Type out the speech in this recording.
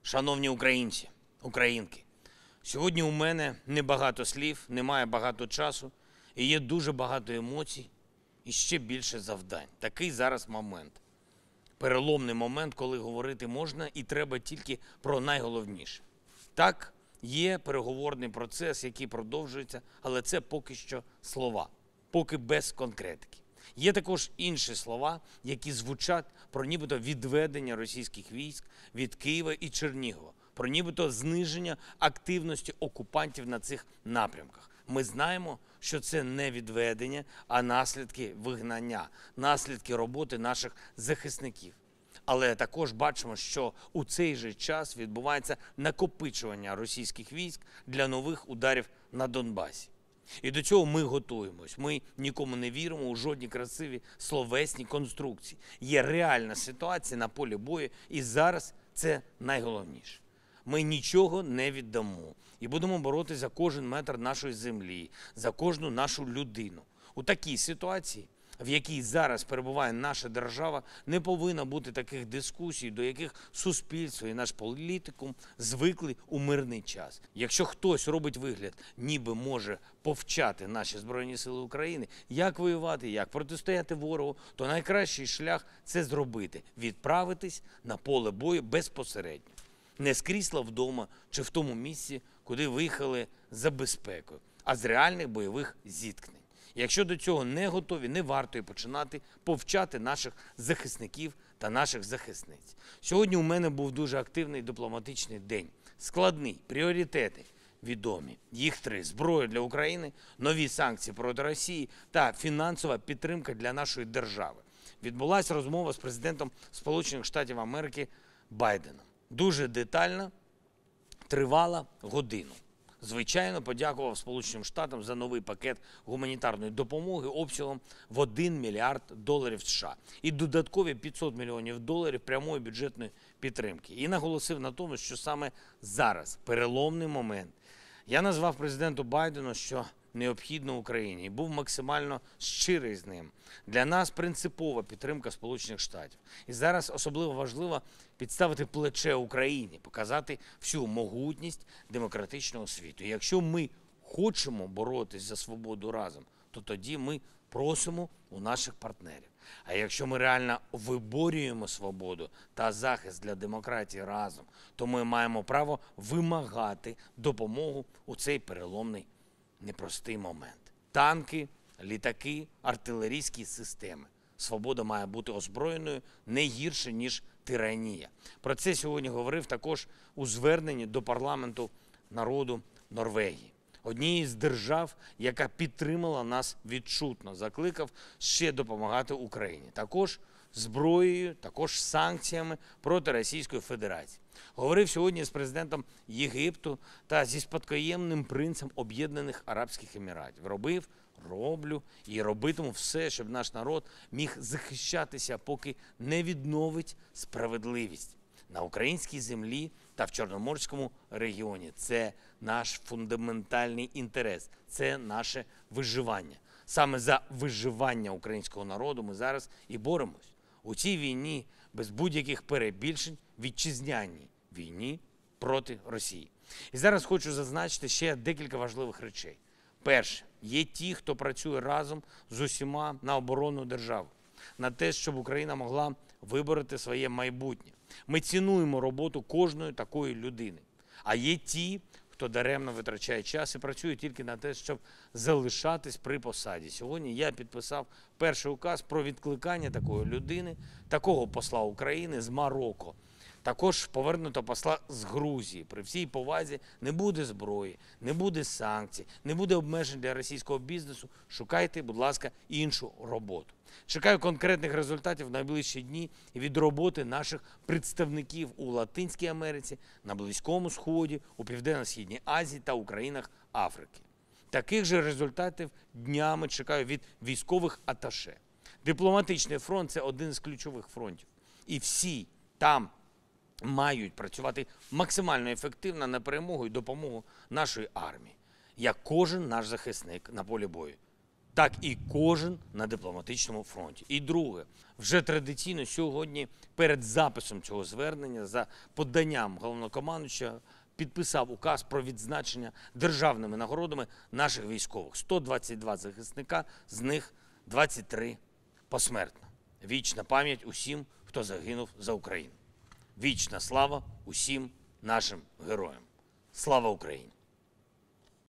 Шановні українці, українки, сьогодні у мене небагато слів, немає багато часу, і є дуже багато емоцій і ще більше завдань. Такий зараз момент. Переломний момент, коли говорити можна і треба тільки про найголовніше. Так, є переговорний процес, який продовжується, але це поки що слова, поки без конкретики. Є також інші слова, які звучать про нібито відведення російських військ від Києва і Чернігова, про нібито зниження активності окупантів на цих напрямках. Ми знаємо, що це не відведення, а наслідки вигнання, наслідки роботи наших захисників. Але також бачимо, що у цей же час відбувається накопичування російських військ для нових ударів на Донбасі. І до цього ми готуємось. Ми нікому не віримо у жодні красиві словесні конструкції. Є реальна ситуація на полі бою, і зараз це найголовніше. Ми нічого не віддамо і будемо боротися за кожен метр нашої землі, за кожну нашу людину. У такій ситуації, в якій зараз перебуває наша держава, не повинно бути таких дискусій, до яких суспільство і наш політикум звикли у мирний час. Якщо хтось робить вигляд, ніби може повчати наші Збройні Сили України, як воювати, як протистояти ворогу, то найкращий шлях – це зробити – відправитись на поле бою безпосередньо. Не з крісла вдома чи в тому місці, куди виїхали за безпекою, а з реальних бойових зіткнень. Якщо до цього не готові, не варто і починати повчати наших захисників та наших захисниць. Сьогодні у мене був дуже активний дипломатичний день. Складний, пріоритети відомі. Їх 3: зброя для України, нові санкції проти Росії та фінансова підтримка для нашої держави. Відбулася розмова з президентом Сполучених Штатів Америки Байденом. Дуже детальна, тривала годину. Звичайно, подякував Сполученим Штатам за новий пакет гуманітарної допомоги обсягом в $1 мільярд США і додаткові $500 мільйонів прямої бюджетної підтримки. І наголосив на тому, що саме зараз переломний момент. Я назвав президенту Байдену, що необхідно Україні, і був максимально щирий з ним. Для нас принципова підтримка Сполучених Штатів. І зараз особливо важливо підставити плече Україні, показати всю могутність демократичного світу. І якщо ми хочемо боротися за свободу разом, то тоді ми просимо у наших партнерів. А якщо ми реально виборюємо свободу та захист для демократії разом, то ми маємо право вимагати допомогу у цей переломний непростий момент. Танки, літаки, артилерійські системи. Свобода має бути озброєною не гірше, ніж тиранія. Про це сьогодні говорив також у зверненні до парламенту народу Норвегії. Однієї з держав, яка підтримала нас відчутно, закликав ще допомагати Україні. Також зброєю, також санкціями проти Російської Федерації. Говорив сьогодні з президентом Єгипту та зі спадкоємним принцем Об'єднаних Арабських Еміратів. Роблю і робитиму все, щоб наш народ міг захищатися, поки не відновить справедливість на українській землі та в Чорноморському регіоні. Це наш фундаментальний інтерес, це наше виживання. Саме за виживання українського народу ми зараз і боремось. У цій війні без будь-яких перебільшень, вітчизняній війні проти Росії. І зараз хочу зазначити ще декілька важливих речей. Перше, є ті, хто працює разом з усіма на оборону держави, на те, щоб Україна могла вибороти своє майбутнє. Ми цінуємо роботу кожної такої людини. А є ті, хто даремно витрачає час і працює тільки на те, щоб залишатись при посаді. Сьогодні я підписав перший указ про відкликання такої людини, такого посла України з Марокко. Також повернуто посла з Грузії. При всій повазі не буде зброї, не буде санкцій, не буде обмежень для російського бізнесу. Шукайте, будь ласка, іншу роботу. Чекаю конкретних результатів в найближчі дні від роботи наших представників у Латинській Америці, на Близькому Сході, у Південно-Східній Азії та у країнах Африки. Таких же результатів днями чекаю від військових аташе. Дипломатичний фронт – це один з ключових фронтів. І всі там мають працювати максимально ефективно на перемогу і допомогу нашої армії, як кожен наш захисник на полі бою. так і кожен на дипломатичному фронті. І друге, вже традиційно сьогодні перед записом цього звернення за поданням головнокомандуючого підписав указ про відзначення державними нагородами наших військових. 122 захисника, з них 23 посмертно. Вічна пам'ять усім, хто загинув за Україну. Вічна слава усім нашим героям. Слава Україні!